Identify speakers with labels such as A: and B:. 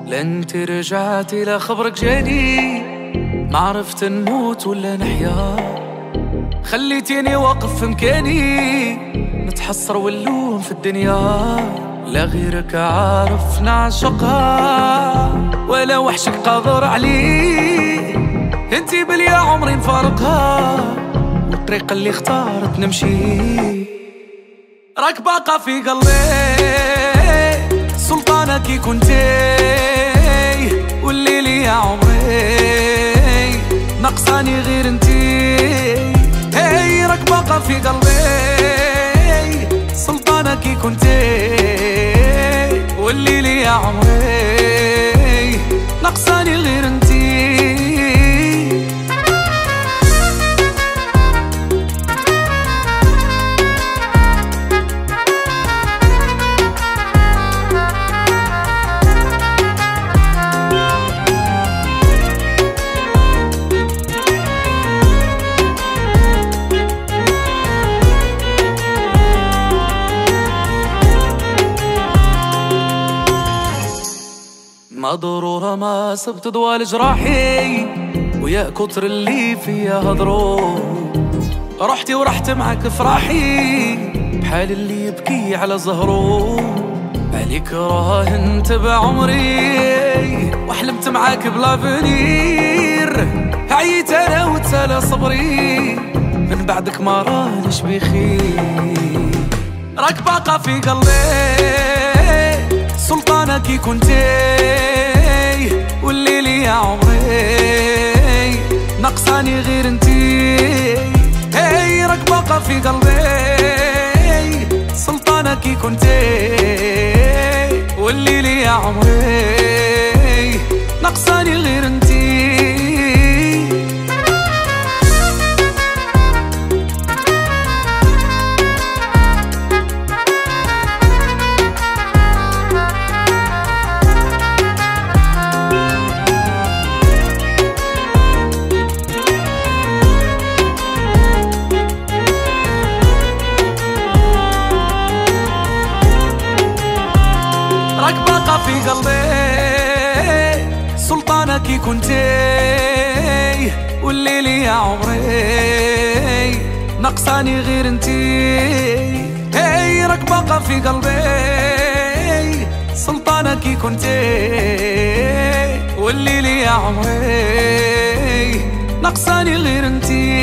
A: لانت رجعتي لخبرك جاني، ما عرفت نموت ولا نحيا، خليتيني واقف في مكاني، نتحسر واللوم في الدنيا، لا غيرك عارف نعشقها ولا وحشك قادر عليه، انتي بليا عمري نفارقها والطريقة اللي اختارت نمشي، راك باقا في قلبي سلطانة كي كنتي، والليل يا عمري نقصاني غير انتي، هي راك باقا في قلبي سلطانة كي كنتي، والليل يا عمري نقصاني غير انتي. ما ضرورة ما سبت ضوال جراحي، ويا كتر اللي فيا هضرو، رحتي ورحت معك فراحي، بحال اللي يبكي على زهرو، عليك راهنت بعمري وحلمت معاك بلا فنير، عييت انا وتسالى صبري، من بعدك ما رانيش بخير، راك باقا في قلبي سلطانة كي كنتي، والليل يا عمري نقصاني غير انتي، هي راك باقا في قلبي سلطانة كي كنتي، والليل يا عمري نقصاني غير انتي. راك باقا في قلبي سلطانة كي كنتي، والليل يا عمري نقصاني غير انتي، هي راك باقا في قلبي سلطانة كي كنتي، والليل يا عمري نقصاني غير انتي.